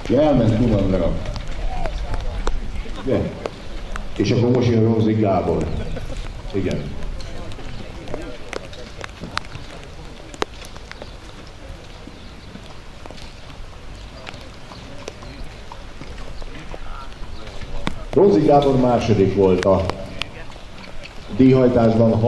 Ja, elment Kunandra. De. És akkor most jön Rózik Gábor. Igen. Rózik Gábor második volt a díjhajtásban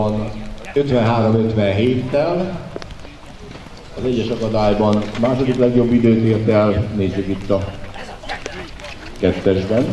53-57-tel. Az egyes akadályban második legjobb időt ért el, nézzük itt a kettesben.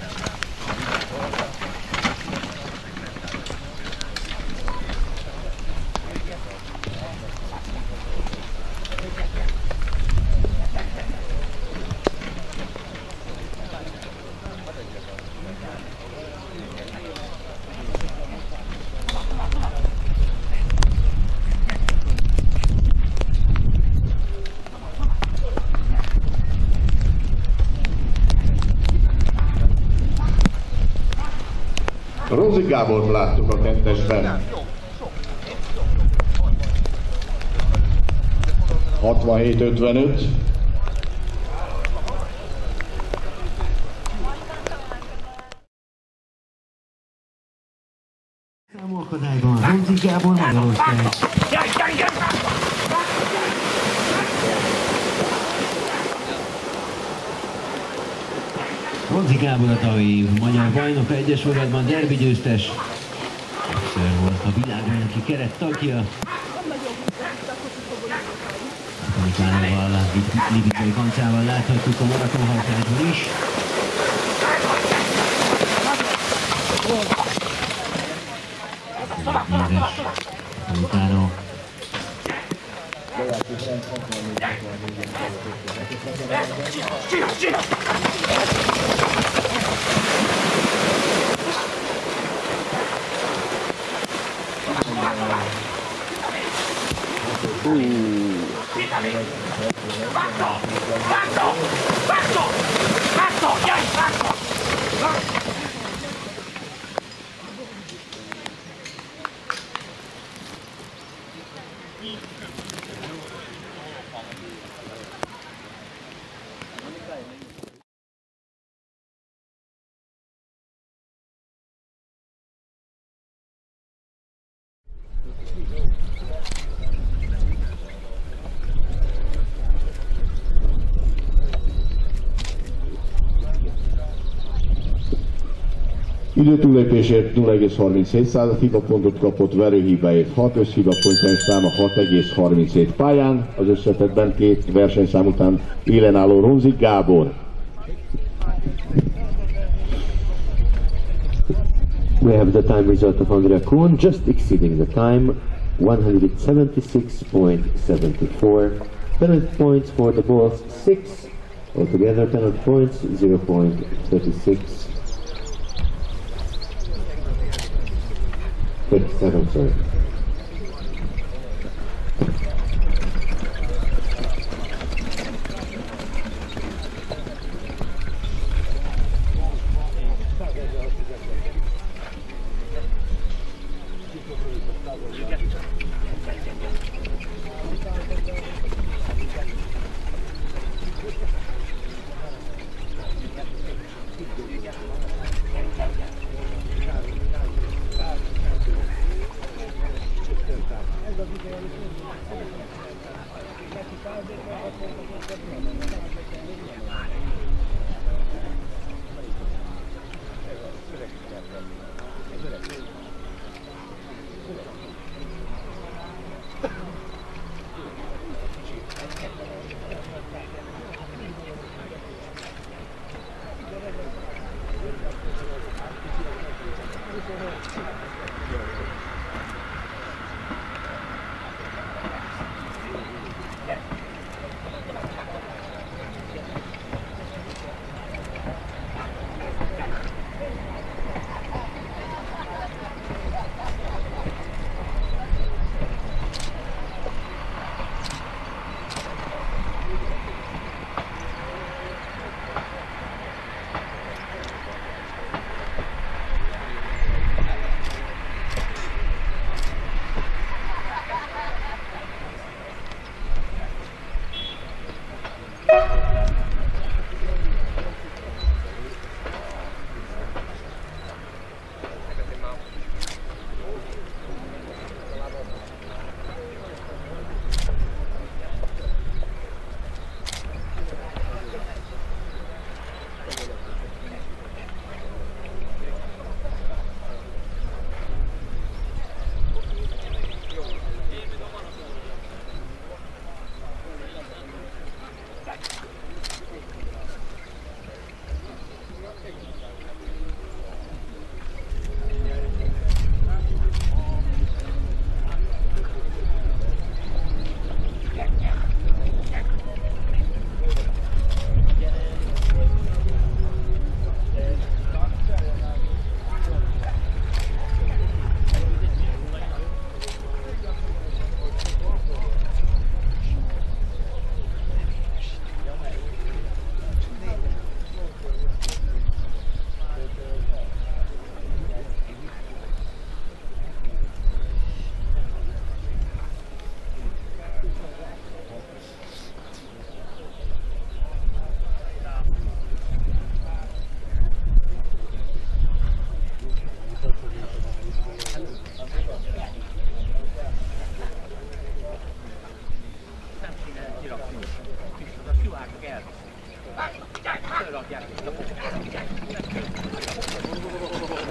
Rózik Gábort láttuk a kettesben. 67-55. Számolkadályban Rózik Gábor Magyarország. Rózik Gábor a tavalyi magyar bajnok, egyes sorozatban derbi győztes. Többször volt a világbajnoki keret tagja. Amikával, Libikai Kancával láthattuk a maratonhajtásban is. Nézes, utána. Időtúllépésért 0,37 hibapontot kapott, verőhibáért 6, összhibapontjának száma 6,37 pályán. Az összetettben két versenyszám után élen álló Rózik Gábor. We have the time result of Andrea Kuhn, just exceeding the time, 176.74. Penalty points for the balls 6, altogether penalty points 0.36. 37, sorry.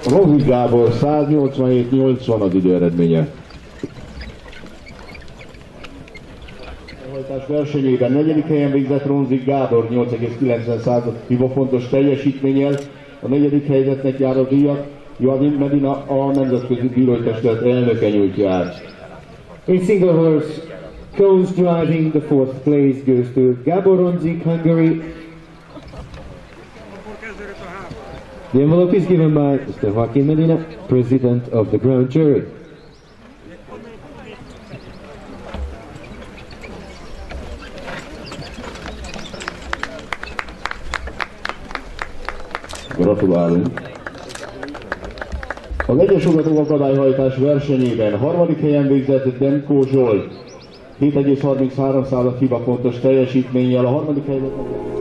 Ronzik Gábor 187-80 az időeredménye. A versenyében 4. helyen végzett Ronzik Gábor 8,9 hibapontos teljesítménnyel. A 4. helyzetnek jár a díjat Joaquin Medina, a Nemzetközi Bírói Testület elnöke nyújtja át. In single horse, Cones driving, the 4th place goes to Gábor Ronzik, Hungary. The envelope is given by Mr. Joaquin Medina, President of the Grand Jury. Gratulálunk! A vegyes ugató akadályhajtás versenyében 3. helyen végzett Demko Zsolt 7,33 hibapontos teljesítménnyel, a 3. helyzetnek